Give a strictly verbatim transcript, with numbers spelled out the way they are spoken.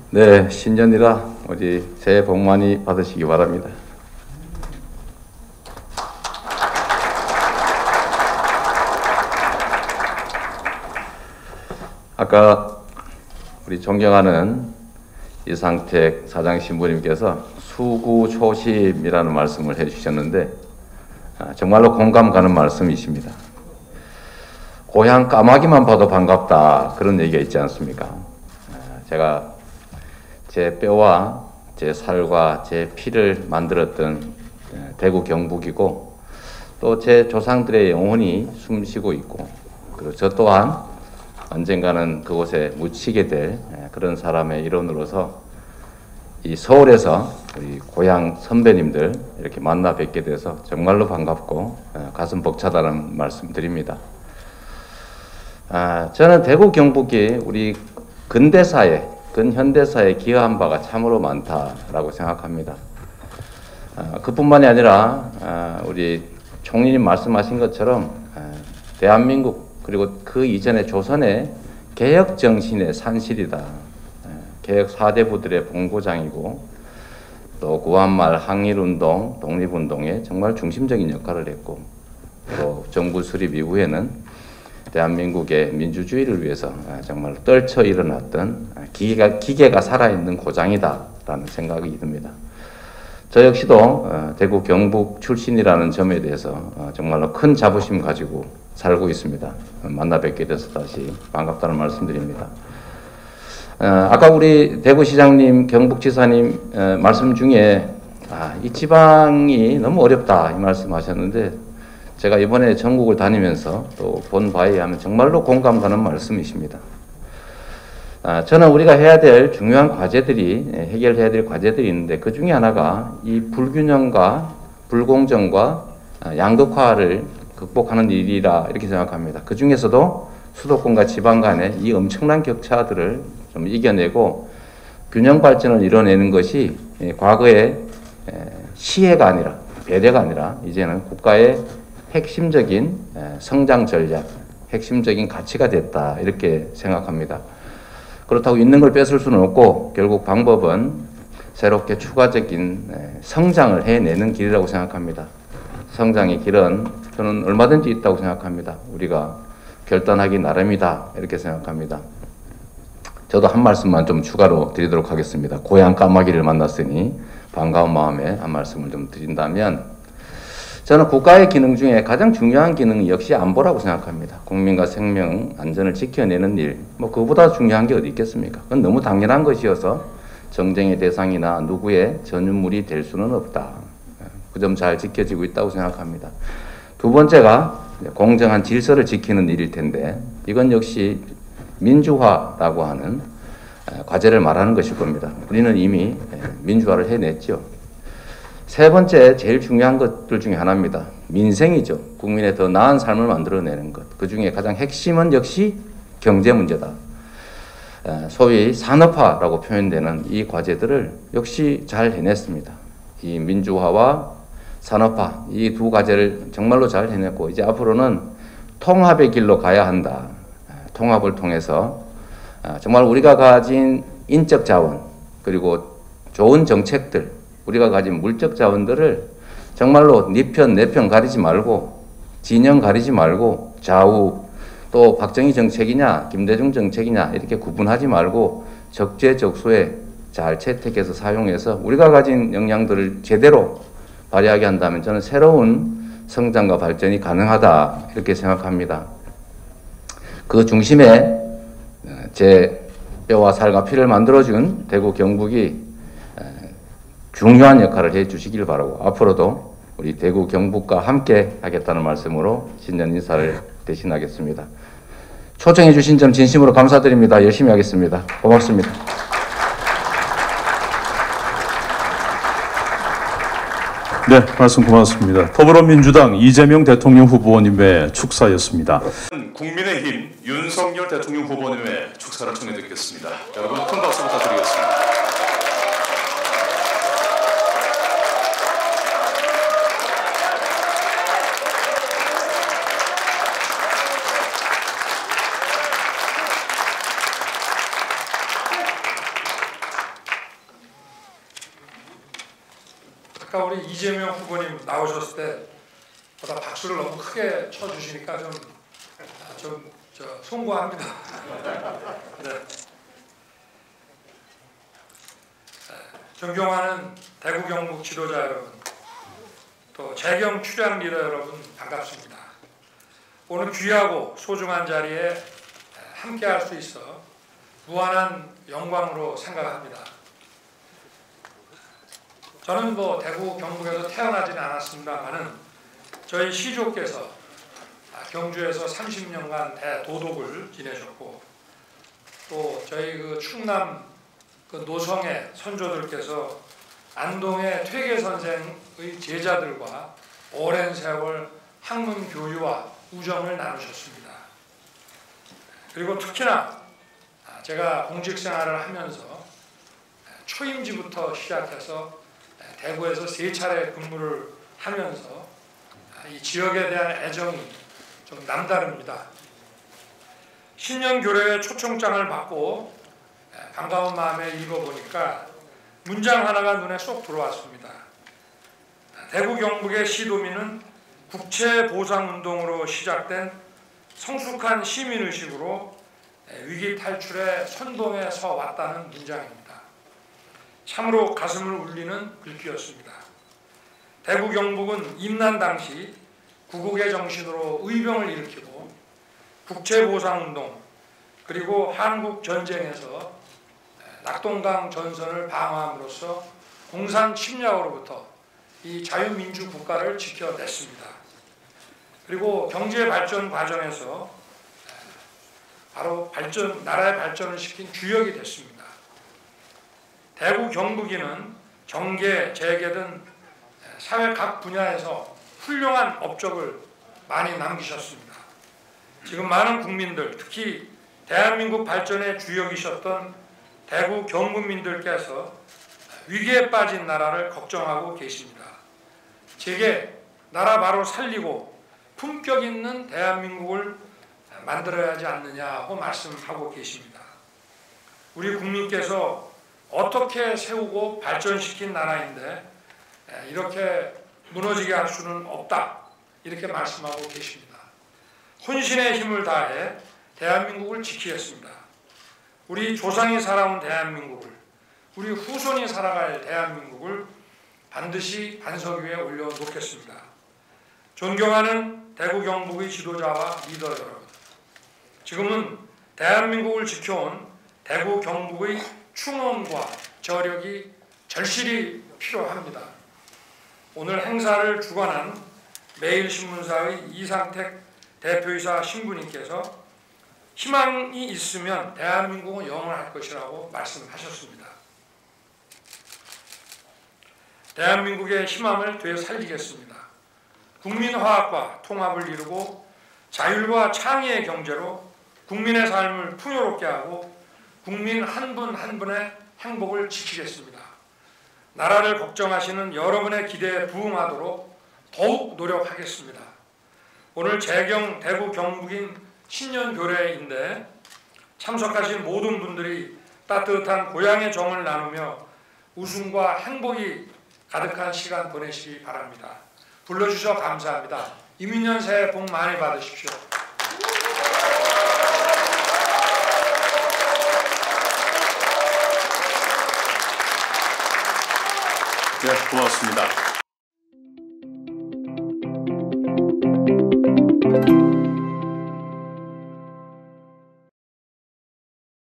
네, 신년이라 우리 새해 복 많이 받으시기 바랍니다. 아까 우리 존경하는 이상택 사장 신부님께서 수구초심이라는 말씀을 해주셨는데 정말로 공감 가는 말씀이십니다. 고향 까마귀만 봐도 반갑다, 그런 얘기가 있지 않습니까? 제가 제 뼈와 제 살과 제 피를 만들었던 대구 경북이고, 또 제 조상들의 영혼이 숨쉬고 있고, 그리고 저 또한 언젠가는 그곳에 묻히게 될 그런 사람의 일원으로서 이 서울에서 우리 고향 선배님들 이렇게 만나 뵙게 돼서 정말로 반갑고 가슴 벅차다는 말씀 드립니다. 아, 저는 대구 경북이 우리 근대사에, 근현대사에 기여한 바가 참으로 많다라고 생각합니다. 아, 그뿐만이 아니라 아, 우리 총리님 말씀하신 것처럼 아, 대한민국 그리고 그 이전에 조선의 개혁 정신의 산실이다. 아, 개혁 사대부들의 본고장이고, 또 구한말 항일운동, 독립운동에 정말 중심적인 역할을 했고, 또 정부 수립 이후에는 대한민국의 민주주의를 위해서 정말 떨쳐 일어났던 기계가, 기계가 살아있는 고장이다라는 생각이 듭니다. 저 역시도 대구 경북 출신이라는 점에 대해서 정말로 큰 자부심 가지고 살고 있습니다. 만나 뵙게 돼서 다시 반갑다는 말씀드립니다. 아까 우리 대구시장님, 경북지사님 말씀 중에 아, 이 지방이 너무 어렵다 이 말씀하셨는데, 제가 이번에 전국을 다니면서 또 본 바에 의하면 정말로 공감 가는 말씀이십니다. 아, 저는 우리가 해야 될 중요한 과제들이, 해결해야 될 과제들이 있는데, 그 중에 하나가 이 불균형과 불공정과 양극화를 극복하는 일이라 이렇게 생각합니다. 그 중에서도 수도권과 지방 간의 이 엄청난 격차들을 좀 이겨내고 균형 발전을 이뤄내는 것이 과거의 시혜가 아니라, 배려가 아니라 이제는 국가의 핵심적인 성장 전략, 핵심적인 가치가 됐다 이렇게 생각합니다. 그렇다고 있는 걸 뺏을 수는 없고, 결국 방법은 새롭게 추가적인 성장을 해내는 길이라고 생각합니다. 성장의 길은 저는 얼마든지 있다고 생각합니다. 우리가 결단하기 나름이다 이렇게 생각합니다. 저도 한 말씀만 좀 추가로 드리도록 하겠습니다. 고향 까마귀를 만났으니 반가운 마음에 한 말씀을 좀 드린다면, 저는 국가의 기능 중에 가장 중요한 기능이 역시 안보라고 생각합니다. 국민과 생명 안전을 지켜내는 일, 뭐 그보다 중요한 게 어디 있겠습니까? 그건 너무 당연한 것이어서 정쟁의 대상이나 누구의 전유물이 될 수는 없다. 그 점 잘 지켜지고 있다고 생각합니다. 두 번째가 공정한 질서를 지키는 일일 텐데, 이건 역시 민주화라고 하는 과제를 말하는 것일 겁니다. 우리는 이미 민주화를 해냈죠. 세 번째, 제일 중요한 것들 중에 하나입니다. 민생이죠. 국민의 더 나은 삶을 만들어내는 것. 그 중에 가장 핵심은 역시 경제 문제다. 소위 산업화라고 표현되는 이 과제들을 역시 잘 해냈습니다. 이 민주화와 산업화, 이 두 과제를 정말로 잘 해냈고, 이제 앞으로는 통합의 길로 가야 한다. 통합을 통해서 정말 우리가 가진 인적 자원, 그리고 좋은 정책들, 우리가 가진 물적 자원들을 정말로 네 편, 내 편 가리지 말고, 진영 가리지 말고, 좌우, 또 박정희 정책이냐, 김대중 정책이냐 이렇게 구분하지 말고 적재적소에 잘 채택해서 사용해서 우리가 가진 역량들을 제대로 발휘하게 한다면 저는 새로운 성장과 발전이 가능하다 이렇게 생각합니다. 그 중심에 제 뼈와 살과 피를 만들어준 대구 경북이 중요한 역할을 해주시길 바라고, 앞으로도 우리 대구 경북과 함께 하겠다는 말씀으로 신년 인사를 대신하겠습니다. 초청해 주신 점 진심으로 감사드립니다. 열심히 하겠습니다. 고맙습니다. 네, 말씀 고맙습니다. 더불어민주당 이재명 대통령 후보님의 축사였습니다. 국민의힘 윤석열 대통령 후보님의 축사를 청해 듣겠습니다. 여러분 큰 박수 부탁드리겠습니다. 아까 우리 이재명 후보님 나오셨을 때 보다 박수를 너무 크게 쳐주시니까 좀, 좀 저, 송구합니다. 네. 존경하는 대구 경북 지도자 여러분, 또 재경 출향 리더 여러분 반갑습니다. 오늘 귀하고 소중한 자리에 함께할 수 있어 무한한 영광으로 생각합니다. 저는 뭐 대구 경북에서 태어나지는 않았습니다만은 저희 시조께서 경주에서 삼십 년간 대도독을 지내셨고, 또 저희 그 충남 그 노성의 선조들께서 안동의 퇴계 선생의 제자들과 오랜 세월 학문 교류와 우정을 나누셨습니다. 그리고 특히나 제가 공직 생활을 하면서 초임지부터 시작해서 대구에서 세 차례 근무를 하면서 이 지역에 대한 애정이 좀 남다릅니다. 신년 교례의 초청장을 받고 반가운 마음에 읽어보니까 문장 하나가 눈에 쏙 들어왔습니다. 대구 경북의 시도민은 국채보상운동으로 시작된 성숙한 시민의식으로 위기 탈출의 선봉에 서 왔다는 문장입니다. 참으로 가슴을 울리는 글귀였습니다. 대구 경북은 임난 당시 구국의 정신으로 의병을 일으키고 국채보상운동 그리고 한국전쟁에서 낙동강 전선을 방어함으로써 공산 침략으로부터 이 자유민주 국가를 지켜냈습니다. 그리고 경제 발전 과정에서 바로 발전, 나라의 발전을 시킨 주역이 됐습니다. 대구 경북인은 정계, 재계 등 사회 각 분야에서 훌륭한 업적을 많이 남기셨습니다. 지금 많은 국민들, 특히 대한민국 발전의 주역이셨던 대구 경북민들께서 위기에 빠진 나라를 걱정하고 계십니다. 제게 나라 바로 살리고 품격 있는 대한민국을 만들어야 하지 않느냐고 말씀하고 계십니다. 우리 국민께서 어떻게 세우고 발전시킨 나라인데 이렇게 무너지게 할 수는 없다, 이렇게 말씀하고 계십니다. 혼신의 힘을 다해 대한민국을 지키겠습니다. 우리 조상이 살아온 대한민국을, 우리 후손이 살아갈 대한민국을 반드시 반석 위에 올려놓겠습니다. 존경하는 대구 경북의 지도자와 리더 여러분, 지금은 대한민국을 지켜온 대구 경북의 충원과 저력이 절실히 필요합니다. 오늘 행사를 주관한 매일신문사의 이상택 대표이사 신부님께서 희망이 있으면 대한민국은 영원할 것이라고 말씀하셨습니다. 대한민국의 희망을 되살리겠습니다. 국민화합과 통합을 이루고 자율과 창의의 경제로 국민의 삶을 풍요롭게 하고 국민 한 분 한 분의 행복을 지키겠습니다. 나라를 걱정하시는 여러분의 기대에 부응하도록 더욱 노력하겠습니다. 오늘 재경 대구 경북인 신년 교례인데 참석하신 모든 분들이 따뜻한 고향의 정을 나누며 웃음과 행복이 가득한 시간 보내시기 바랍니다. 불러주셔서 감사합니다. 이민년 새해 복 많이 받으십시오. 네, 고맙습니다.